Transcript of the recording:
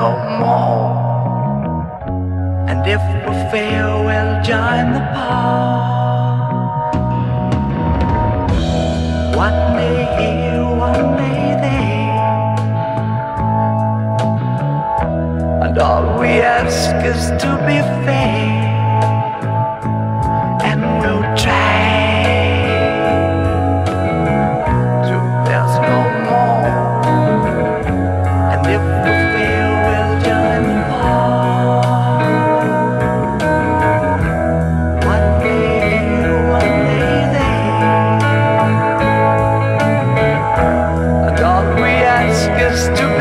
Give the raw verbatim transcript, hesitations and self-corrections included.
no more. And if we fail, we'll join the park. One day here, one day there, and all we ask is to be fair, and we'll try till there's no more. And if we fail, we'll join the park. One day here, one day there, and all we ask is to